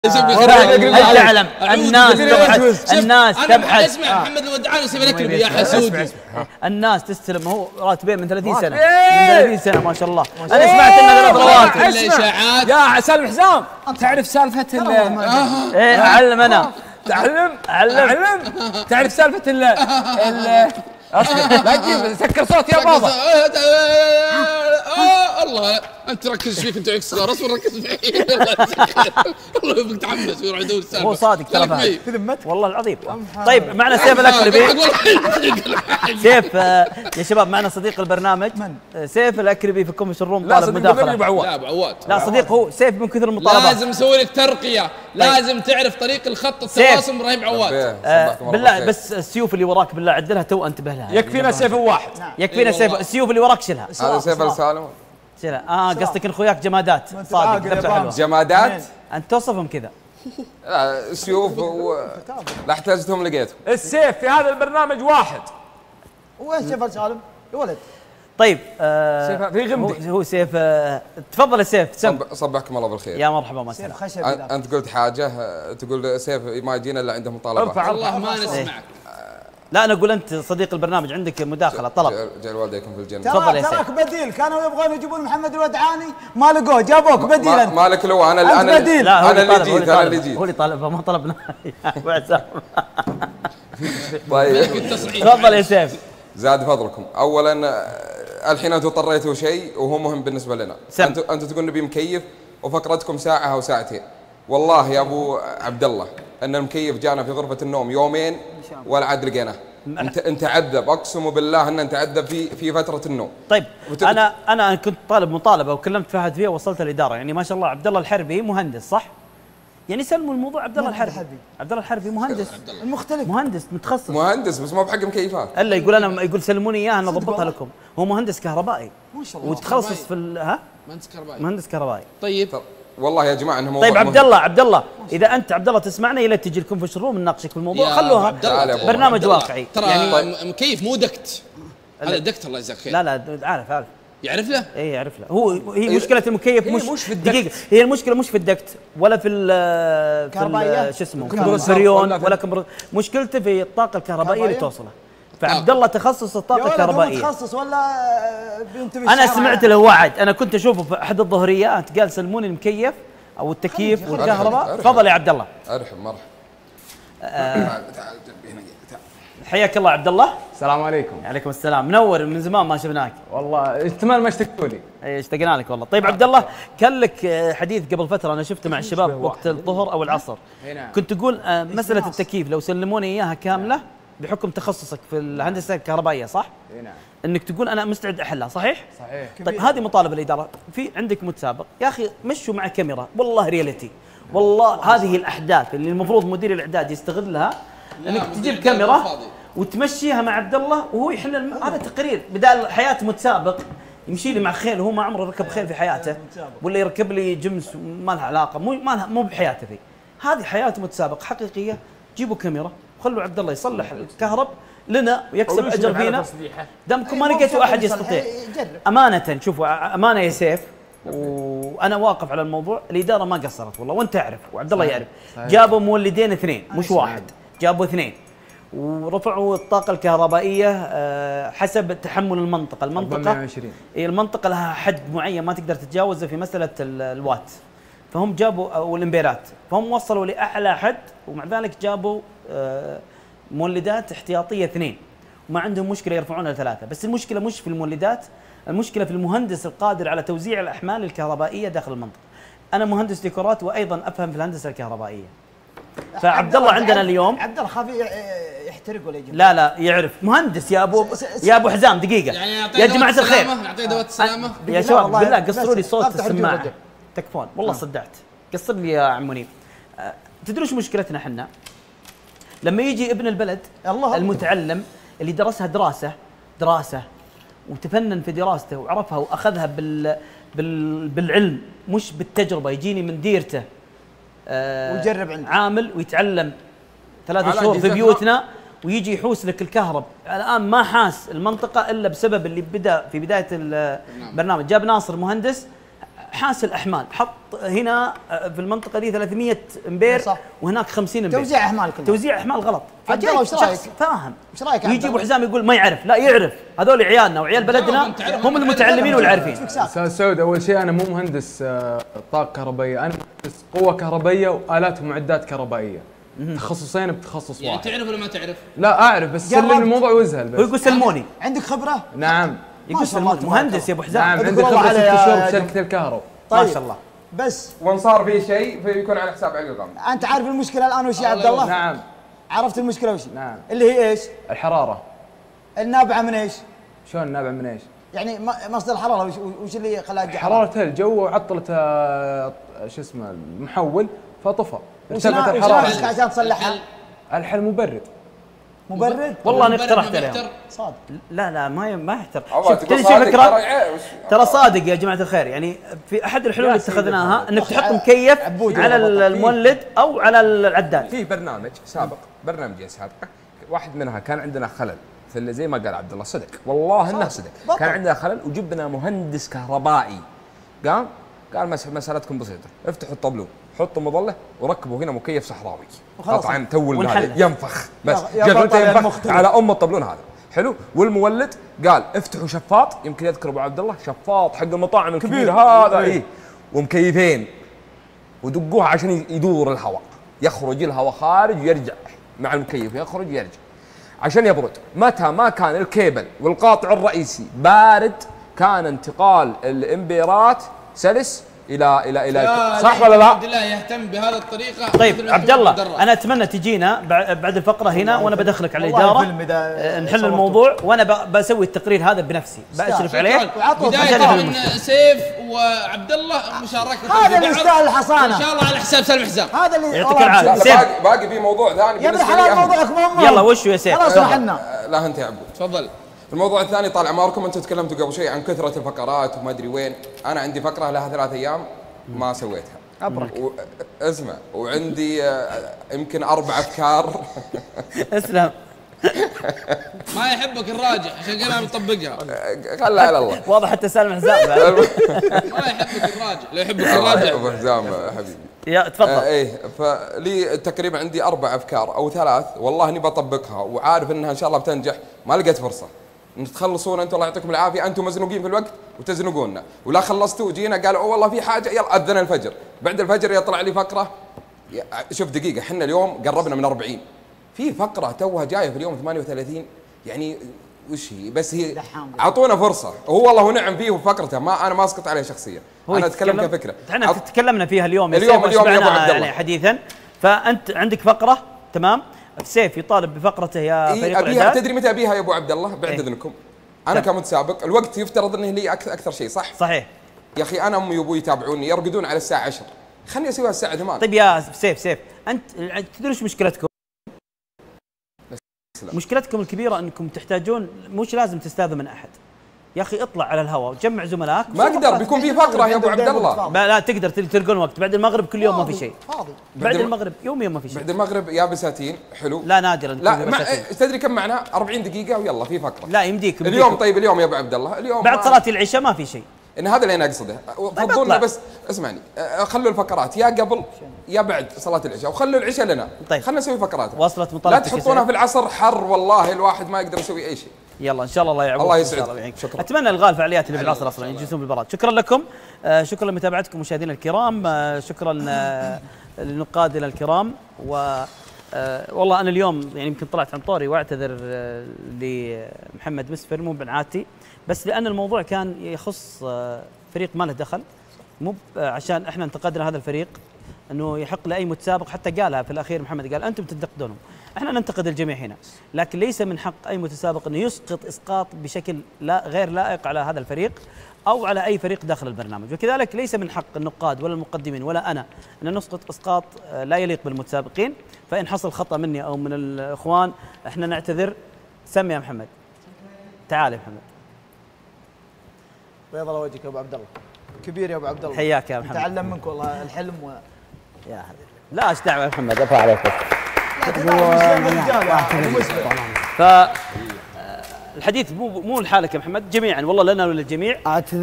هل تعلم الناس تبحث اسمع محمد الودعاني يسوي لك يا حسود. الناس تستلم هو راتبين من 30 سنه من 30 سنه ما شاء الله. انا سمعت انه 3 رواتب. الاشاعات يا سالم حسام تعرف سالفه ايه اعلم انا تعلم تعرف سالفه اصبر لا تجيب سكر صوت يا بابا. الله انت ركز فيك انت عكس صغار اصبر ركز فيك والله يبغى تحمس ويروح يدور السالفه. هو صادق ترى فهد والله العظيم. طيب معنا سيف الاكربي. سيف يا شباب معنا صديق البرنامج سيف الاكربي في كوميس الروم طالب مداخله. لا بعواد لا صديق هو سيف من كثر المطالبات لازم نسوي لك ترقيه. لازم تعرف طريق الخط التواصل من ابراهيم عواد. بالله بس السيوف اللي وراك بالله عدلها تو انتبه لها. يكفينا سيف واحد. يكفينا سيف. السيوف اللي وراك شيلها. هذا سيف السالم. شيلها. قصدك ان اخوياك جمادات. صادق ذبحه حلوه. جمادات انت توصفهم كذا. لا سيوف لا احتاجتهم لقيتهم. السيف في هذا البرنامج واحد. وين سيف سالم يا ولد؟ طيب سيف في غمدي. هو سيف تفضل يا سيف سم. صبحكم الله بالخير. يا مرحبا ما سيف خشب. انت قلت حاجه تقول سيف ما يجينا الا عنده مطالبات. والله ما نسمعك. لا انا اقول انت صديق البرنامج عندك مداخله طلب. جعل والديكم في الجنه. تفضل يا سيف. تراك بديل كانوا يبغون يجيبون محمد الودعاني ما لقوه جابوك بديل انت. مالك لو انا أنت بديل. لا انا اللي جيت انا اللي جيت. هو اللي طالبها ما طلبنا. طيب تفضل يا سيف. زاد فضلكم. اولا الحين انتم اضطريتوا شيء وهو مهم بالنسبه لنا. انتم تقول نبي مكيف وفقرتكم ساعه او ساعتين. والله يا ابو عبد الله ان المكيف جانا في غرفه النوم يومين ولا عاد لقيناه. انت عذب اقسم بالله ان انت عذب في فتره النوم. طيب انا كنت طالب مطالبه وكلمت فهد فيها ووصلت الاداره. يعني ما شاء الله عبد الله الحربي مهندس صح؟ يعني سلموا الموضوع عبد الله الحربي. عبد الله الحربي مهندس المختلف مهندس متخصص مهندس بس ما بحق مكيفات. الا يقول انا يقول سلموني اياها انا اضبطها لكم. هو مهندس كهربائي ما شاء الله وتخصص في مهندس كهربائي. طيب والله يا جماعه انه موضوع. طيب عبد الله اذا انت عبد الله تسمعنا يلا تجي لكم في الشروم نناقشك في الموضوع. خلوها برنامج واقعي. ترى يعني مكيف مو دكت. هذا دكت الله يجزاك خير. لا عارف يعرف له؟ اي يعرف له. هي مشكله المكيف مش في الدقيقه. هي المشكله مش في الدكت ولا في شو اسمه فريون ولا مشكلته في الطاقه الكهربائيه اللي توصله. فعبد الله تخصص الطاقه الكهربائيه. متخصص ولا انا سمعت له وعد. انا كنت اشوفه في احد الظهريات قال سلموني المكيف او التكييف والكهرباء. تفضل يا عبد الله. ارحب مرحبا. تعال هنا. حياك الله عبد الله. السلام عليكم. وعليكم السلام. منور من زمان ما شفناك. والله احتمال ما اشتقتوا لي. اي اشتقنا لك والله. طيب عبد الله كان لك حديث قبل فتره انا شفته مع الشباب وقت الظهر او العصر. كنت تقول مساله التكييف لو سلموني اياها كامله بحكم تخصصك في الهندسه الكهربائيه صح؟ اي نعم. انك تقول انا مستعد احلها صحيح؟ صحيح. طيب هذه مطالبه الاداره. في عندك متسابق يا اخي مشوا مع كاميرا والله رياليتي. والله هذه الاحداث اللي المفروض مدير الاعداد يستغلها انك تجيب كاميرا وتمشيها مع عبد الله وهو يحل هذا تقرير بدال حياه متسابق يمشي لي مع خيل وهو ما عمره ركب خيل في حياته ولا يركب لي جمس ما لها علاقه مو بحياته ذي. هذه حياه متسابق حقيقيه. جيبوا كاميرا وخلوا عبد الله يصلح الكهرب لنا ويكسب اجر فينا. دامكم ما لقيتوا احد يستطيع. امانه شوفوا امانه يا سيف وانا واقف على الموضوع. الاداره ما قصرت والله وانت تعرف وعبد الله يعرف. جابوا مولدين اثنين مش واحد. جابوا اثنين ورفعوا الطاقة الكهربائية حسب تحمل المنطقة. المنطقة لها حد معين ما تقدر تتجاوزه في مسألة الوات. فهم جابوا والامبيرات فهم وصلوا لأعلى حد ومع ذلك جابوا مولدات احتياطية 2 وما عندهم مشكلة يرفعونها ل3. بس المشكلة مش في المولدات. المشكلة في المهندس القادر على توزيع الأحمال الكهربائية داخل المنطقة. أنا مهندس ديكورات وأيضا أفهم في الهندسة الكهربائية. فعبد الله عندنا اليوم عبد الله خاف يحترق ولا يجي. لا يعرف مهندس يا ابو حزام دقيقه يعني يا جماعه الخير نعطيه دواء السلامه يا شباب بالله قصروا لي صوت السماعه تكفون والله صدعت. قصر لي يا عم منيب. تدرون ايش مشكلتنا احنا؟ لما يجي ابن البلد المتعلم اللي درسها دراسه وتفنن في دراسته وعرفها واخذها بالعلم مش بالتجربه. يجيني من ديرته ويجرب عندك عامل ويتعلم 3 شهور في بيوتنا ويجي يحوس لك الكهرب. الان ما حاس المنطقه الا بسبب اللي بدا في بدايه البرنامج. جاب ناصر مهندس حاسل احمال، حط هنا في المنطقه دي 300 امبير صح. وهناك 50 امبير، توزيع احمال كلها، توزيع احمال غلط. عبد الله وش رايك؟ فاهم. وش رايك يجي ابو حزام يقول ما يعرف، لا يعرف، هذول عيالنا وعيال بلدنا هم المتعلمين والعارفين. استاذ سعود، اول شيء انا مو مهندس طاقه كهربائيه، انا مهندس قوه كهربائيه والات ومعدات كهربائيه، تخصصين بتخصص يعني واحد. تعرف ولا ما تعرف؟ لا اعرف، بس سلمني الموضوع وازهل بس. هو يقول سلموني. عندك خبره؟ نعم. يقول سلموني مهندس يا ابو حزام. نعم عندي خبره 6 شهور بشركه الكهرباء. طيب. ما شاء الله. بس وان صار في شيء فيكون على حساب علي الغامدي. انت عارف المشكله الان وش يا عبد الله؟ نعم. عرفت المشكله وش؟ نعم. اللي هي ايش؟ الحراره. النابعه من ايش؟ شلون نابع من ايش؟ يعني مصدر الحراره وش اللي خلاها تجي حراره الجو وعطلت شو اسمه المحول فطفى. ارتفعت وش الحراره. ناقصك عشان تصلحها؟ الحل مبرد. مبرد؟ والله انا اقترحت عليهم. صادق. لا ما يحتر. شوف تدري شو فكره؟ ترى صادق يا جماعه الخير، يعني في احد الحلول اللي اتخذناها انك تحط مكيف على المولد او على العداد. في برنامج سابق، برنامجين سابقه، واحد منها كان عندنا خلل في زي ما قال عبد الله، صدق والله انه صدق، كان عندنا خلل وجبنا مهندس كهربائي قال مسألتكم بسيطه، افتحوا الطابلون، حطوا مظله وركبوا هنا مكيف صحراوي قطعا تو ينفخ بس ينفخ على الطابلون هذا حلو. والمولد قال افتحوا شفاط، يمكن يذكر ابو عبد الله شفاط حق المطاعم الكبيره هذا ايه، ومكيفين ودقوها عشان يدور الهواء، يخرج الهواء خارج ويرجع مع المكيف، يخرج ويرجع عشان يبرد. متى ما كان الكيبل والقاطع الرئيسي بارد كان انتقال الامبيرات سلس الى صح ولا لا؟ عبد الله يهتم بهذه الطريقه. طيب عبد الله انا اتمنى تجينا بعد الفقره هنا وانا بدخلك على الاداره نحل الموضوع، وانا بسوي التقرير هذا بنفسي، باشرف عليه بدايه من سيف وعبد الله مشاركه. هذا اللي يستاهل الحصانه ان شاء الله على حساب سالم حزام. هذا اللي يعطيك العافيه. باقي في موضوع ثاني يا ابن الحلال موضوعك مهم. يلا وشو يا سيف؟ خلاص محنا. لا انت يا عبود تفضل. الموضوع الثاني طال عمركم، انتم تكلمتوا قبل شيء عن كثره الفقرات وما ادري وين. انا عندي فقره لها 3 ايام ما سويتها. ابرك. اسمع، وعندي يمكن 4 افكار. اسلم. ما يحبك الراجع عشان كذا مطبقها. خلها على الله. واضح حتى سالم حزام ما يحبك الراجع، لا يحبك الراجع. ابو حزام حبيبي. يا تفضل. ايه، فلي تقريبا عندي 4 افكار او 3 والله اني بطبقها وعارف انها ان شاء الله بتنجح. ما لقيت فرصه تخلصون انتم، الله يعطيكم العافيه، انتم مزنوقين في الوقت وتزنقونا، ولا خلصتوا وجينا قالوا والله في حاجه، يلا اذن الفجر، بعد الفجر يطلع لي فقره. شوف دقيقه، احنا اليوم قربنا من 40، في فقره توها جايه في اليوم 38، يعني وش هي؟ بس هي اعطونا فرصه. هو والله ونعم فيه وفقرته، انا ما اسقط عليه شخصيا، انا اتكلم كفكره. احنا تكلمنا فيها اليوم يا ابو عبد الله يعني حديثا. فانت عندك فقره تمام، سيف يطالب بفقرته يا فريق الإعداد. تدري متى ابيها يا ابو عبد الله؟ بعد اذنكم. انا كمتسابق الوقت يفترض انه لي اكثر شيء، صح؟ صحيح يا اخي انا امي وابوي يتابعوني يرقدون على الساعه 10، خلني اسويها الساعه 8. طيب يا سيف انت تدري ايش مشكلتكم؟ مشكلتكم الكبيره انكم تحتاجون، مش لازم تستاذوا من احد. يا اخي اطلع على الهواء وجمع زملائك. ما اقدر، بيكون في فقره يا ابو عبد الله. لا تقدر تلقون وقت بعد المغرب، كل يوم ما في شيء. فاضي بعد المغرب يوميا ما في شيء. بعد المغرب يا بساتين حلو. لا نادرا. لا تدري كم معنا؟ 40 دقيقه ويلا في فقره. لا يمديك اليوم. طيب اليوم يا ابو عبد الله، اليوم بعد صلاه العشاء ما في شيء. ان هذا اللي انا اقصده. فضلنا بس اسمعني، خلوا الفقرات يا قبل يا بعد صلاه العشاء، وخلوا العشاء لنا. طيب خلنا نسوي فقرات. وصلت مطالبتك. لا تحطونها في العصر، حر والله الواحد ما يقدر يسوي اي شيء. يلا ان شاء الله يعوضك. الله يسعدك. شكرا. اتمنى الغاء الفعاليات اللي في العصر اصلا يجلسون بالبراد. شكرا لكم، شكرا لمتابعتكم مشاهدينا الكرام، شكرا لنقادنا الكرام. و والله انا اليوم يعني يمكن طلعت عن طوري واعتذر لمحمد مسفر، مو بنعاتي، بس لان الموضوع كان يخص فريق ما له دخل، مو عشان احنا انتقدنا هذا الفريق انه يحق لاي متسابق. حتى قالها في الاخير محمد، قال انتم تنتقدونهم، احنا ننتقد الجميع هنا، لكن ليس من حق اي متسابق انه يسقط اسقاط بشكل غير لائق على هذا الفريق او على اي فريق داخل البرنامج. وكذلك ليس من حق النقاد ولا المقدمين ولا انا ان نسقط اسقاط لا يليق بالمتسابقين. فان حصل خطا مني او من الاخوان احنا نعتذر. سمي يا محمد. تعال يا محمد. بيض الله وجهك يا ابو عبد الله، كبير يا ابو عبد الله. حياك يا محمد. تعلم منك والله الحلم يا حبيبي. لا ايش دعوه يا محمد، ارفع عليك بس. ف الحديث مو لحالك يا محمد، جميعا والله لنا وللجميع.